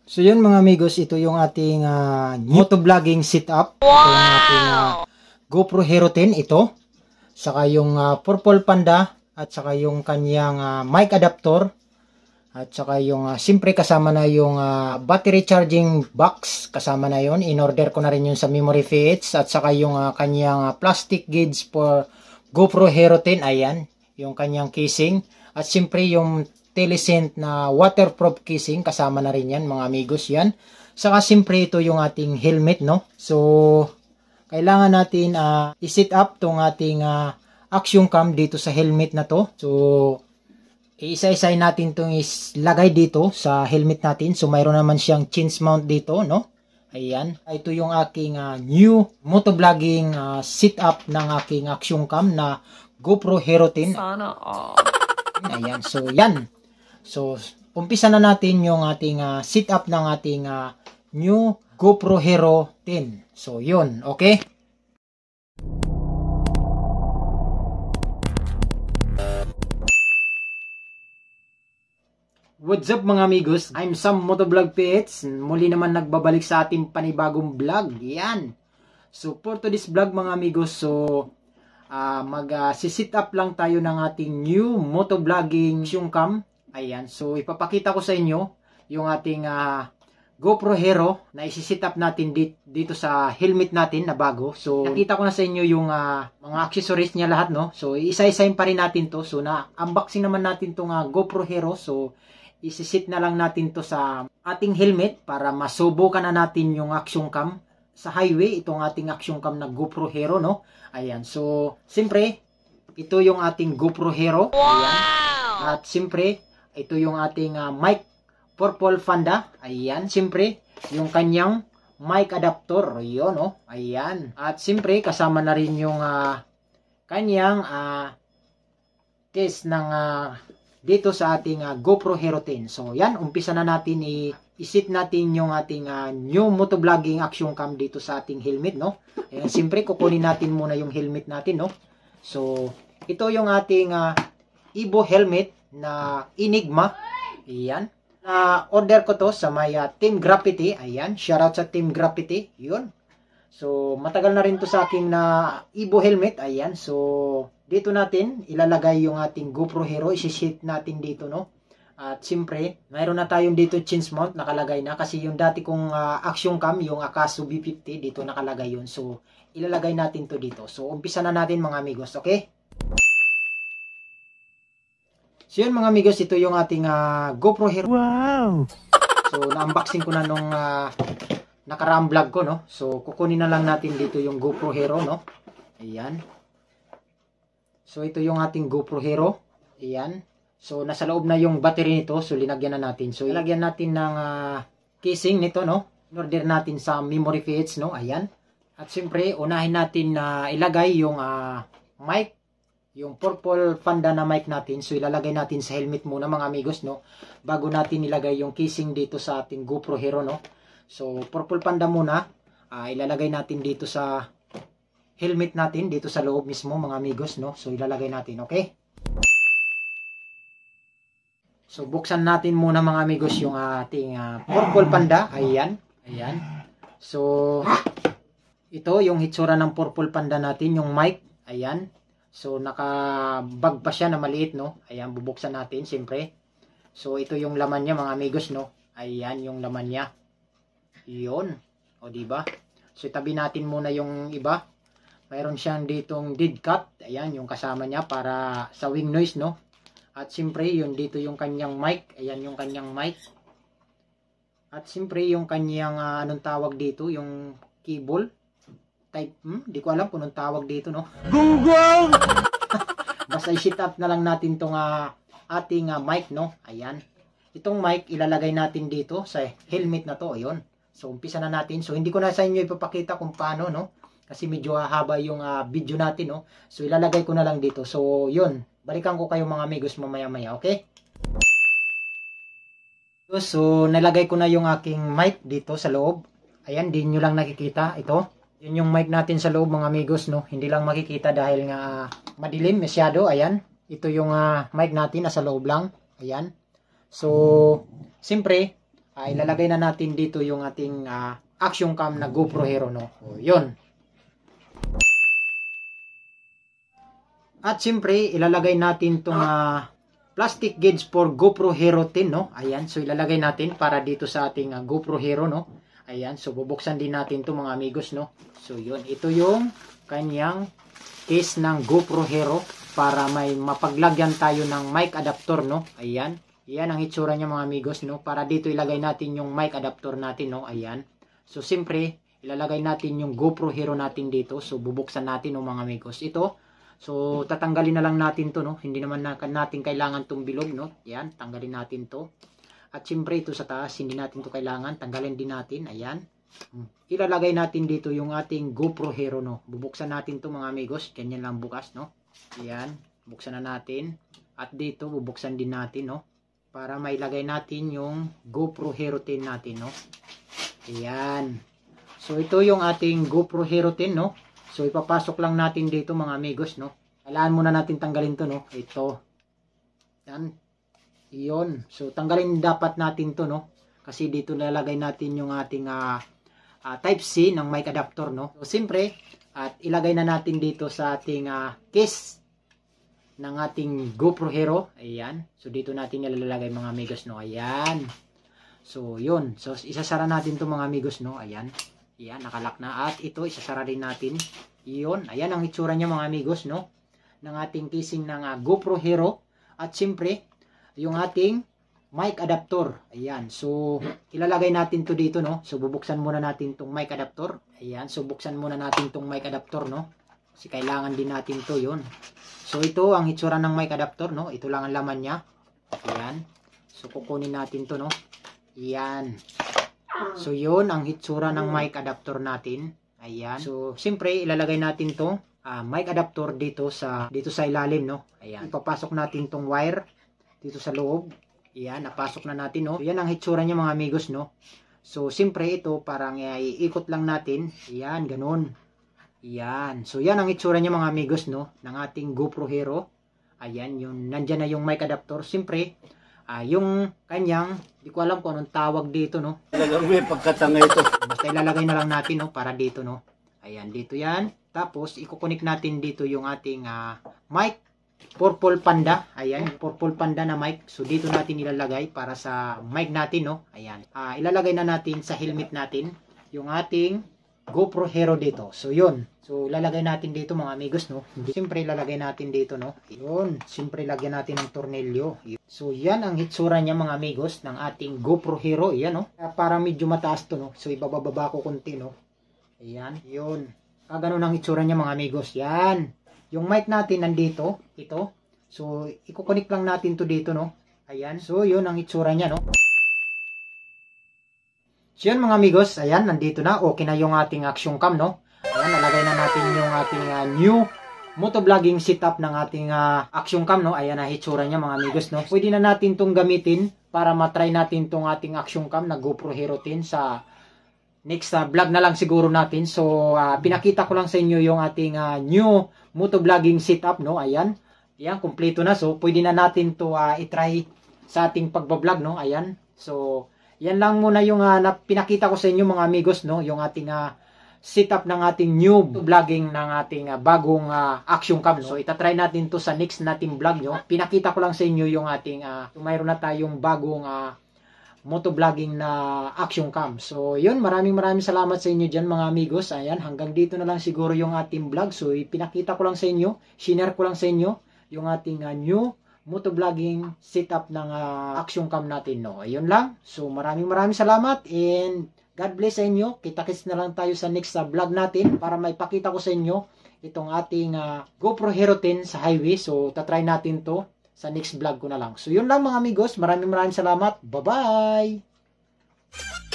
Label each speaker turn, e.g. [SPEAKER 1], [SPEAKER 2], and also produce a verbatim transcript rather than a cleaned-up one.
[SPEAKER 1] So yun mga amigos, ito yung ating uh, motovlogging setup. Wow! Ito yung ating uh, GoPro Hero ten ito. Saka yung uh, Purple Panda at saka yung kanyang uh, mic adapter. At saka yung uh, siyempre kasama na yung uh, battery charging box. Kasama na yun. In-order ko na rin yun sa Memory Fits. At saka yung uh, kanyang uh, plastic gauge for GoPro Hero ten. Ayan. Yung kanyang casing. At siyempre yung Telescent na waterproof casing, kasama na rin yan mga amigos yan. Saka siyempre ito yung ating helmet, no? So, kailangan natin uh, i-set up tong ating uh, action cam dito sa helmet na to. So, isa-isay natin itong ilagay dito sa helmet natin. So, mayroon naman siyang chin mount dito, no? Ayan. Ito yung aking uh, new motovlogging uh, setup ng aking action cam na GoPro Hero ten. Sana all. Ayan. So, yan. So, umpisa na natin yung ating uh, setup ng ating uh, new GoPro Hero ten. So, yun. Okay? What's up mga amigos? I'm Sam Motovlog P H. Muli naman nagbabalik sa ating panibagong vlog. Yan. So, for today's vlog mga amigos, so, uh, mag-sit uh, up lang tayo ng ating new motovlogging action cam. Ayan, so ipapakita ko sa inyo yung ating uh, GoPro Hero na isi-set up natin dit dito sa helmet natin na bago. So, nakita ko na sa inyo yung uh, mga accessories niya lahat, no? So, isa-isayin pa rin natin to. So, na-unboxing naman natin tong uh, GoPro Hero. So, isi-set na lang natin to sa ating helmet para masubukan na natin yung action cam sa highway. Itong ating action cam na GoPro Hero, no? Ayan, so, siyempre, ito yung ating GoPro Hero. Ayan. At siyempre, ito yung ating uh, mic Purple Panda. Ayan. Siyempre, yung kanyang mic adapter. Yun, oh. Ayan. At siyempre, kasama na rin yung uh, kanyang uh, case ng uh, dito sa ating uh, GoPro Hero ten. So, yan. Umpisa na natin i-set natin yung ating uh, new motovlogging action cam dito sa ating helmet, no? Ayan. Siyempre, kukunin natin muna yung helmet natin, no? So, ito yung ating uh, Evo helmet na Enigma. Ayan. Na uh, order ko to sa may uh, Team Graffiti. Ayan. Shoutout sa Team Graffiti. Yun. So, matagal na rin to sa aking na Evo helmet. Ayan. So, dito natin ilalagay yung ating GoPro Hero. Isi-set natin dito, no? At siyempre, mayroon na tayong dito chin mount nakalagay na. Kasi yung dati kong uh, action cam, yung Akaso B fifty, dito nakalagay yun. So, ilalagay natin to dito. So, umpisa na natin mga amigos. Okay? So yun mga amigos, ito yung ating uh, GoPro Hero. Wow! So na-unboxing ko na nung uh, nakaraang vlog ko, no? So kukunin na lang natin dito yung GoPro Hero, no? Ayan. So ito yung ating GoPro Hero. Ayan. So nasa loob na yung battery nito, so linagyan na natin. So ilagyan natin ng uh, casing nito, no? In-order natin sa Memory Fits, no? Ayan. At siyempre, unahin natin na uh, ilagay yung uh, mic, yung Purple Panda na mic natin. So ilalagay natin sa helmet muna mga amigos, no? Bago natin ilagay yung casing dito sa ating GoPro Hero, no? So Purple Panda muna, uh, ilalagay natin dito sa helmet natin, dito sa loob mismo mga amigos, no? So ilalagay natin, okay? So buksan natin muna mga amigos yung ating uh, Purple Panda. Ayan, ayan. So ito yung hitsura ng Purple Panda natin, yung mic. Ayan. So, naka-bag pa siya na maliit, no? Ayan, bubuksan natin, siyempre. So, ito yung laman niya, mga amigos, no? Ayan, yung laman niya. Yun. O, diba? So, tabi natin muna yung iba. Mayroon siyang ditong dead cut. Ayan, yung kasama niya para sa wing noise, no? At siyempre, yun dito yung kanyang mic. Ayan, yung kanyang mic. At siyempre, yung kanyang, uh, anong tawag dito? Yung cable. Type, hmm, di ko alam kung anong tawag dito, no? Google! Basta i-set up na lang natin tong uh, ating uh, mic, no? Ayan. Itong mic, ilalagay natin dito sa helmet na to. Ayun. So, umpisa na natin. So, hindi ko na sa inyo ipapakita kung paano, no? Kasi medyo haba yung uh, video natin, no? So, ilalagay ko na lang dito. So, yun. Balikan ko kayo mga amigos mamaya-maya, okay? So, nalagay ko na yung aking mic dito sa loob. Ayan, di nyo lang nakikita. Ito. Yun yung mic natin sa loob mga amigos, no? Hindi lang makikita dahil nga uh, madilim, masyado. Ayan. Ito yung uh, mic natin nasa loob lang. Ayan. So, siyempre, uh, ilalagay na natin dito yung ating uh, action cam na GoPro Hero, no. O, yun. At siyempre, ilalagay natin itong uh, plastic gauge for GoPro Hero ten, no. Ayan, so ilalagay natin para dito sa ating uh, GoPro Hero, no. Ayan, so bubuksan din natin to mga amigos, no. So yun, ito yung kanyang case ng GoPro Hero para may mapaglagyan tayo ng mic adapter, no. Ayan, yan ang itsura niya mga amigos, no. Para dito ilagay natin yung mic adapter natin, no. Ayan, so siyempre, ilalagay natin yung GoPro Hero natin dito. So bubuksan natin, no mga amigos. Ito, so tatanggalin na lang natin to, no. Hindi naman na, natin kailangan tong bilog, no. Ayan, tanggalin natin to. At siyempre ito sa taas, hindi natin to kailangan. Tanggalin din natin. Ayan. Ilalagay natin dito yung ating GoPro Hero, no. Bubuksan natin to mga amigos. Ganyan lang bukas, no. Ayan. Buksan na natin. At dito, bubuksan din natin, no. Para mailagay natin yung GoPro Hero ten natin, no. Ayan. So ito yung ating GoPro Hero ten, no. So ipapasok lang natin dito mga amigos, no. Kailangan muna natin tanggalin to, no. Ito. Yan. Iyon. So tanggalin dapat natin to, no. Kasi dito lalagay natin yung ating uh, uh, type C ng mic adapter, no. So siyempre, at ilagay na natin dito sa ating uh, case ng ating GoPro Hero. Ayan. So dito natin nilalagay mga amigos, no. Ayan. So yun. So isasara natin to mga amigos, no. Ayan. Ayan, nakalak na. At ito, isasara din natin. Iyon. Ayan ang itsura niya mga amigos, no. Ng ating casing ng uh, GoPro Hero. At siyempre, yung ating mic adapter. Ayan. So, ilalagay natin to dito, no. So, bubuksan muna natin tong mic adapter. Ayan. So, buksan muna natin tong mic adapter, no. Kasi kailangan din natin to, yun. So, ito ang itsura ng mic adapter, no. Ito lang ang laman niya. Ayan. So, kukunin natin to, no. Ayan. So, yun ang itsura ng mic adapter natin. Ayan. So, siyempre, ilalagay natin to uh, mic adapter dito sa dito sa ilalim, no. Ayan. Ipapasok natin tong wire dito sa loob. Ayan, napasok na natin, no. So, yan ang itsura niya mga amigos, no. So, siyempre, ito parang uh, iikot lang natin. Ayan, ganun. Ayan. So, yan ang itsura niya mga amigos, no, ng ating GoPro Hero. Ayan, yung nandyan na yung mic adapter. Siyempre, uh, yung kanyang, di ko alam kung anong tawag dito, no.
[SPEAKER 2] Talagang may pagkatanga ito.
[SPEAKER 1] Basta ilalagay na lang natin, no, para dito, no. Ayan, dito yan. Tapos, ikukonik natin dito yung ating uh, mic. Purple Panda. Ayan, Purple Panda na mic. So, dito natin ilalagay para sa mic natin, no. Ayan. Uh, ilalagay na natin sa helmet natin yung ating GoPro Hero dito. So, yun. So, ilalagay natin dito mga amigos, no. Siyempre, ilalagay natin dito, no. Yun. Siyempre, lagyan natin ng tornilyo. So, yan ang hitsura niya mga amigos ng ating GoPro Hero. Ayan, no. Parang medyo mataas to, no. So, ibababa ko konti, no. Ayan. Yun. Ah, ganun ang hitsura niya mga amigos. Yan. Yung mic natin nandito, ito. So, ikukonik lang natin to dito, no. Ayan. So, yun ang itsura niya, no. So, yun mga amigos. Ayan, nandito na. Okay na yung ating action cam, no. Ayan, nalagay na natin yung ating uh, new motovlogging setup ng ating uh, action cam, no. Ayan ang itsura niya mga amigos, no. Pwede na natin tong gamitin para matry natin tong ating action cam na GoPro Hero ten sa next uh, vlog na lang siguro natin. So, uh, pinakita ko lang sa inyo yung ating uh, new motovlogging setup, no. Ayan. Ayan, kumpleto na. So, pwede na natin to uh, itry sa ating pagbablog, no. Ayan. So, yan lang muna yung uh, na pinakita ko sa inyo mga amigos, no. Yung ating uh, setup ng ating new vlogging ng ating uh, bagong uh, action cam, no. So, itatry natin to sa next nating vlog, no. Pinakita ko lang sa inyo yung ating, uh, mayroon na tayong bagong uh, motovlogging na action cam. So, yun, maraming maraming salamat sa inyo dyan mga amigos. Ayan, hanggang dito na lang siguro yung ating vlog. So, ipinakita ko lang sa inyo, shinare ko lang sa inyo yung ating uh, new motovlogging setup ng uh, action cam natin, no. Ayun lang. So, maraming maraming salamat and God bless sa inyo. Kita-kits na lang tayo sa next uh, vlog natin para maipakita ko sa inyo itong ating uh, GoPro Hero ten sa highway. So, tatry natin to sa next vlog ko na lang. So, yun lang mga amigos. Maraming maraming salamat. Bye-bye!